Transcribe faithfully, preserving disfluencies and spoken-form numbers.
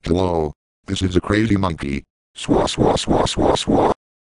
Hello. This is a crazy monkey. Swa swa swa swa swa.